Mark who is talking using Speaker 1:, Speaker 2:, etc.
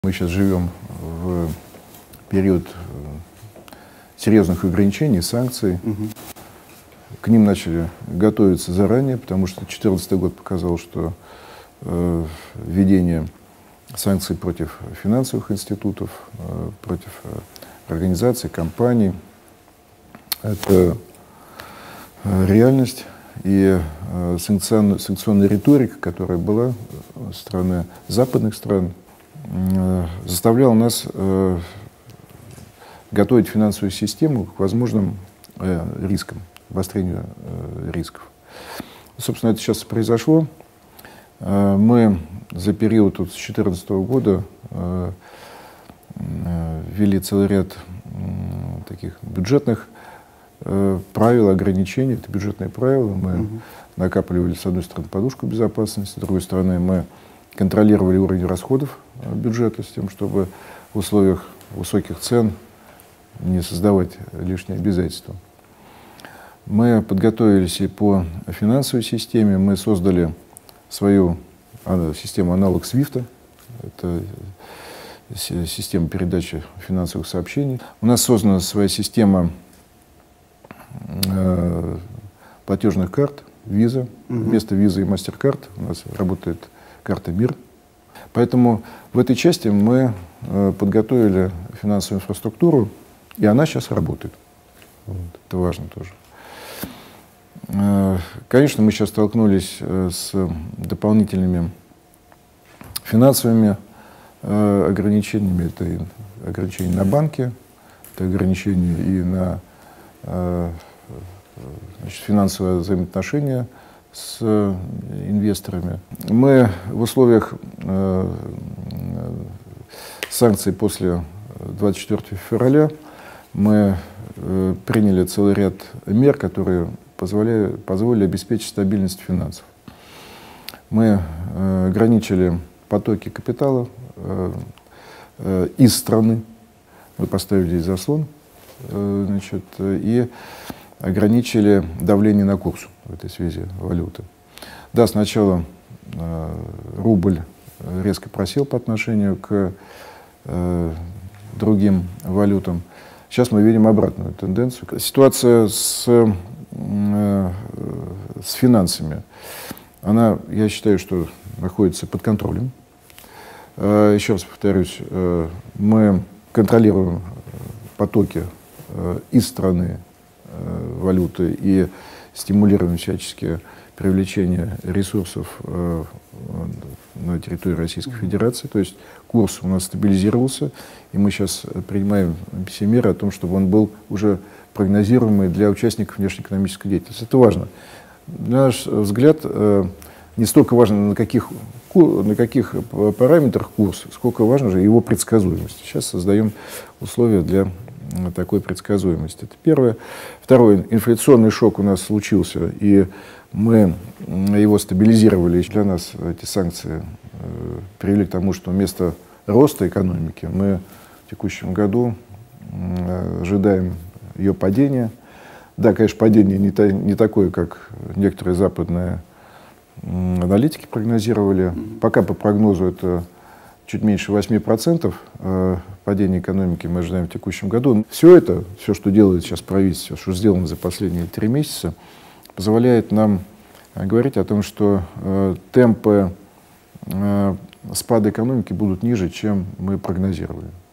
Speaker 1: Мы сейчас живем в период серьезных ограничений, санкций. К ним начали готовиться заранее, потому что 2014 год показал, что введение санкций против финансовых институтов, против организаций, компаний — это реальность. И санкционная риторика, которая была со стороны западных стран, заставляла нас готовить финансовую систему к возможным рискам, обострению рисков. Собственно, это сейчас произошло. Мы за период с 2014 года ввели целый ряд таких бюджетных правил, ограничений. Это бюджетные правила. Мы накапливали, с одной стороны, подушку безопасности, с другой стороны, мы контролировали уровень расходов бюджета с тем, чтобы в условиях высоких цен не создавать лишние обязательства. Мы подготовились и по финансовой системе. Мы создали свою систему аналог SWIFT. Это система передачи финансовых сообщений. У нас создана своя система платежных карт, Visa. Вместо Visa и MasterCard у нас работает карта МИР. Поэтому в этой части мы подготовили финансовую инфраструктуру, и она сейчас работает. Это важно тоже. Конечно, мы сейчас столкнулись с дополнительными финансовыми ограничениями. Это и ограничения на банки, это ограничения и на финансовые взаимоотношения с инвесторами. Мы в условиях санкций после 24 февраля мы приняли целый ряд мер, которые позволили обеспечить стабильность финансов. Мы ограничили потоки капитала из страны, мы поставили здесь заслон, и ограничили давление на курс в этой связи валюты. Да, сначала рубль резко просел по отношению к другим валютам. Сейчас мы видим обратную тенденцию. Ситуация с финансами, она, я считаю, что находится под контролем. Еще раз повторюсь, мы контролируем потоки из страны валюты и стимулируем всячески привлечение ресурсов на территории Российской Федерации. То есть курс у нас стабилизировался, и мы сейчас принимаем все меры о том, чтобы он был уже прогнозируемый для участников внешнеэкономической деятельности. Это важно. На наш взгляд, не столько важно, на каких параметрах курс, сколько важно же его предсказуемость. Сейчас создаем условия для такой предсказуемости. Это первое. Второе. Инфляционный шок у нас случился, и мы его стабилизировали. Для нас эти санкции привели к тому, что вместо роста экономики мы в текущем году ожидаем ее падения. Да, конечно, падение не такое, как некоторые западные аналитики прогнозировали. Пока по прогнозу это чуть меньше 8% падения экономики мы ожидаем в текущем году. Все это, все, что делает сейчас правительство, что сделано за последние 3 месяца, позволяет нам говорить о том, что темпы спада экономики будут ниже, чем мы прогнозировали.